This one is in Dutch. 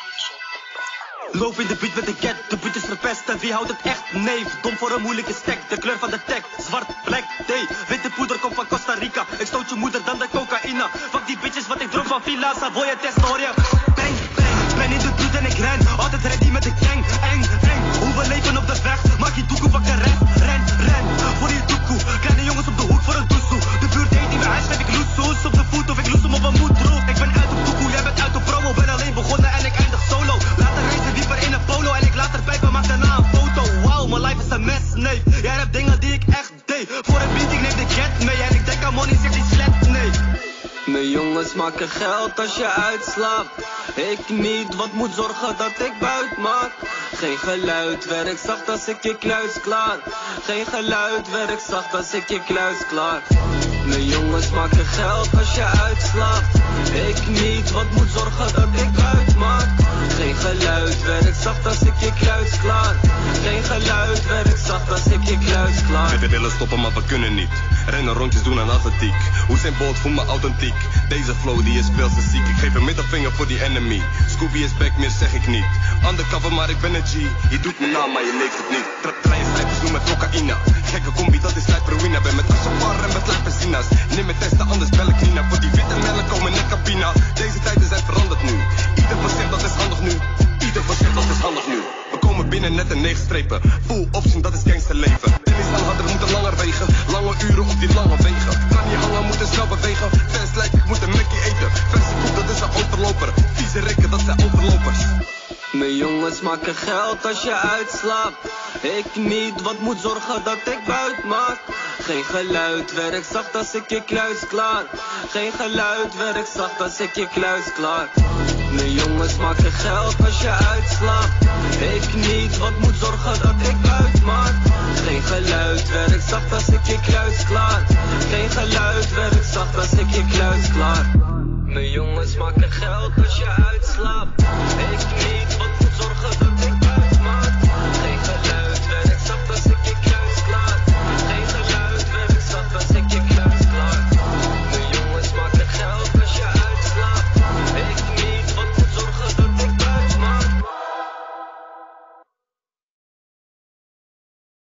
Loof in de beat met de cat, de beat is verpest en wie houdt het echt? Nee, dom voor een moeilijke stek, de kleur van de tag, zwart, black, day. Witte poeder komt van Costa Rica, ik stoot je moeder dan de cocaïne. Fuck die bitches wat ik droom van Villa, Savoy en test hoor je. Bang, bang, ben in de buurt en ik ren, altijd ready met de gang, eng, eng. Hoe we leven op de weg, maak je doekoe wakker, ren, voor je doekoe. Kleine jongens op de hoek voor een doesoe, de buurt heet niet meer huis, geef ik loesoes op de voet of ik loes hem op een moed droog. Ik ben uit op doekoe, jij bent uit op promo, ben alleen begonnen en ik eindig solo. Later reizen dieper in een polo en ik laat er pijpen, maak daarna een foto. Wow, mijn life is een mes, nee. Jij hebt dingen die ik echt deed. Voor een beat, ik neem de cat mee en ik denk aan money, zegt die slet, nee. Mijn jongens maken geld als je uitslaapt. Ik niet, wat moet zorgen dat ik buit maak. Geen geluid, werk zacht als ik je kluis klaar. Geen geluid, werk zacht als ik je kluis klaar. Mijn jongens maken geld als je uitslaapt. Ik niet, wat moet zorgen dat ik buit maak. Geen geluid, werk zacht als ik je kluis klaar. Geen geluid, werk zacht als ik je kluis klaar. We willen stoppen maar we kunnen niet. Rennen rondjes doen aan atletiek. Usain Bolt voel me authentiek. Deze flow die is veel te ziek. Ik geef een middelvinger voor die enemy. Scooby is back, meer zeg ik niet. Undercover maar ik ben een G. Je doet me na maar je leeft het niet. Trein snijpers doen met cocaïne. Gekke combi dat is slijperuïne. Ben met Asafar en met lijpezina's. Neem met testen anders bel ik Nina. Voor die witte melk komen net cabina. Deze tijden zijn veranderd nu. Ieder van zich dat is handig nu. Ieder van zich dat is handig nu. We komen binnen net een 9 strepen. Full option dat is gangsterleven. Tennis aanhouder moeten langer wegen. Lange uren op die lange wegen. Kan niet hangen, moeten snel bewegen. Fans lijkt ik moet een Mackie eten. Verse koek dat is een overloper. Vieze rekken dat zijn overlopers. Mijn jongens maken geld als je uitslaapt. Ik niet, wat moet zorgen dat ik buit maak. Geen geluid, werk zacht als ik je kluis klaar. Geen geluid, werk zacht als ik je kluis klaar. Mijn jongens maken geld als je uitslaapt. Ik niet, wat moet zorgen dat ik buit maak. Geen geluid, werk zacht als ik je kluis klaar. Geen geluid, werk zacht als ik je kluis klaar. Mijn jongens maken geld